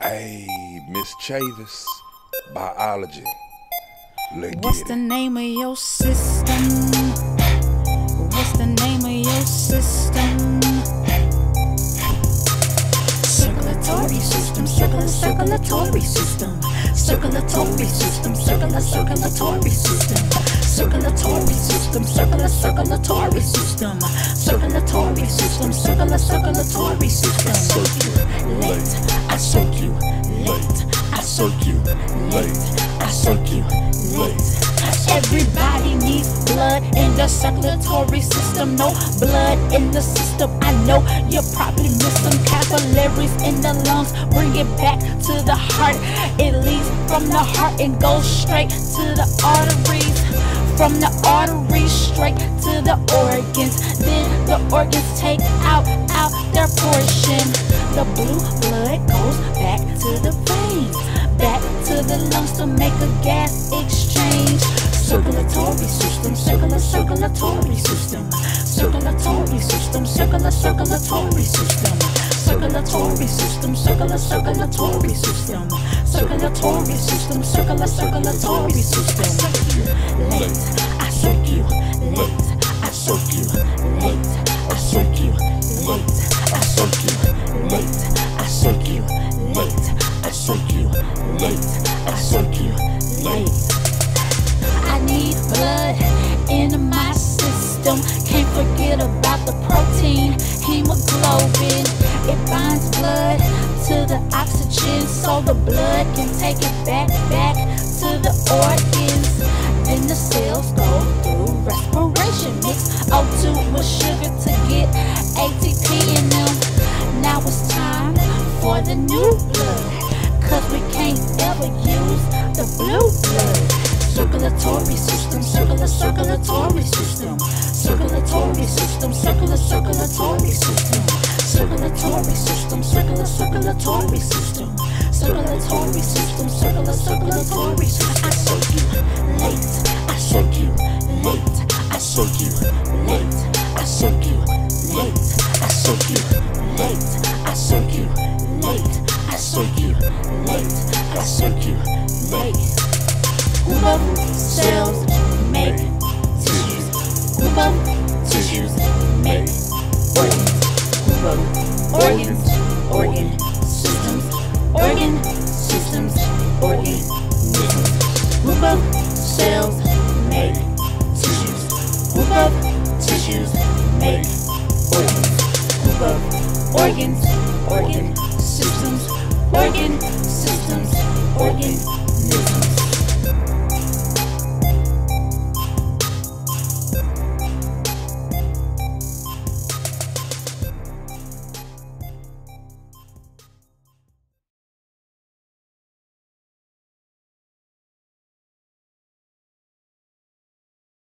Hey, Miss Chavis, biology. What's the name of your system? What's the name of your system? Circulatory system, circulatory system, circulatory system, circulatory system, circulatory system, circulatory system, circulatory system, circulatory system. I circulate, I circulate, I circulate. Everybody needs blood in the circulatory system. No blood in the system. I know you probably miss some capillaries in the lungs. Bring it back to the heart. It leads from the heart and goes straight to the arteries. From the arteries straight to the organs. Then the organs take out their portion. The blue blood goes back to the veins, back to the lungs to make a gas exchange. Circulatory system, circulatory system, circulatory system, circulatory system, circulatory system, circulatory system, circulatory system, circulatory system. I circulate, I circulate, I circulate, I circulate, I circulate, I circulate, I circulate. I need blood in my system. Can't forget about the protein, hemoglobin. It binds blood to the oxygen so the blood can take it back to the organs. Then the cells go through respiration. Mix O2 with sugar to get ATP in them. Now it's time for the new blood, 'cause we can't ever use the blue blood. Circulatory system, circulatory system, circulatory system, circulatory system, circulatory system, circulatory system, circulatory system, circulatory system. I circulate, I circulate, I circulate, I circulate, I circulate, I circulate, I circulate, I circulate. Group of cells make tissues. Group of tissues make organs. Group of organs, organ systems, organ systems, organisms. Group of cells make tissues. Group of tissues make organs. Group of organs, organ systems, organ systems, organisms.